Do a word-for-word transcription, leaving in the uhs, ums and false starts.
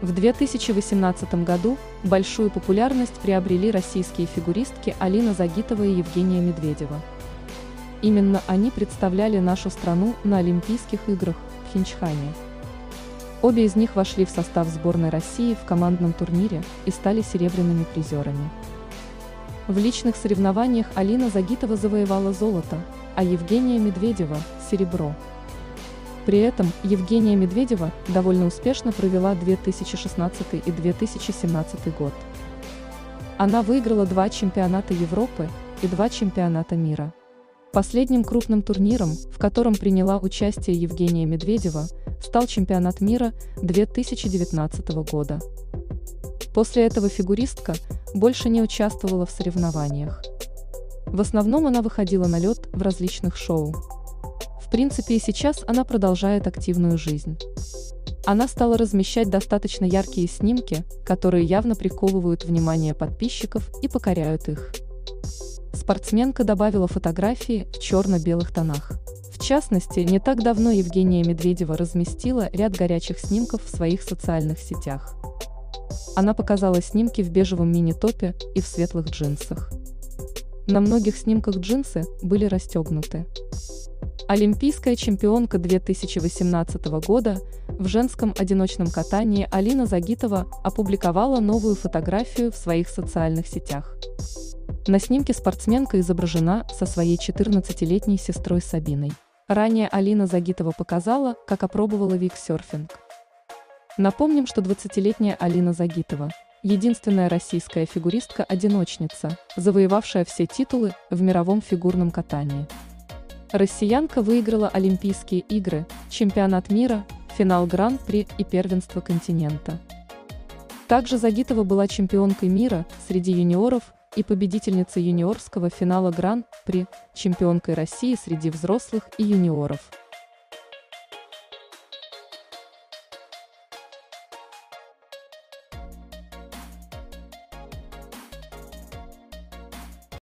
В две тысячи восемнадцатом году большую популярность приобрели российские фигуристки Алина Загитова и Евгения Медведева. Именно они представляли нашу страну на Олимпийских играх в Пхенчхане. Обе из них вошли в состав сборной России в командном турнире и стали серебряными призерами. В личных соревнованиях Алина Загитова завоевала золото, а Евгения Медведева – серебро. При этом Евгения Медведева довольно успешно провела две тысячи шестнадцатый и две тысячи семнадцатый год. Она выиграла два чемпионата Европы и два чемпионата мира. Последним крупным турниром, в котором приняла участие Евгения Медведева, стал чемпионат мира две тысячи девятнадцатого года. После этого фигуристка больше не участвовала в соревнованиях. В основном она выходила на лед в различных шоу. В принципе, и сейчас она продолжает активную жизнь. Она стала размещать достаточно яркие снимки, которые явно приковывают внимание подписчиков и покоряют их. Спортсменка добавила фотографии в черно-белых тонах. В частности, не так давно Евгения Медведева разместила ряд горячих снимков в своих социальных сетях. Она показала снимки в бежевом мини-топе и в светлых джинсах. На многих снимках джинсы были расстегнуты. Олимпийская чемпионка две тысячи восемнадцатого года в женском одиночном катании Алина Загитова опубликовала новую фотографию в своих социальных сетях. На снимке спортсменка изображена со своей четырнадцатилетней сестрой Сабиной. Ранее Алина Загитова показала, как опробовала виксерфинг. Напомним, что двадцатилетняя Алина Загитова – единственная российская фигуристка-одиночница, завоевавшая все титулы в мировом фигурном катании. Россиянка выиграла Олимпийские игры, чемпионат мира, финал Гран-при и первенство континента. Также Загитова была чемпионкой мира среди юниоров и победительницей юниорского финала Гран-при, чемпионкой России среди взрослых и юниоров.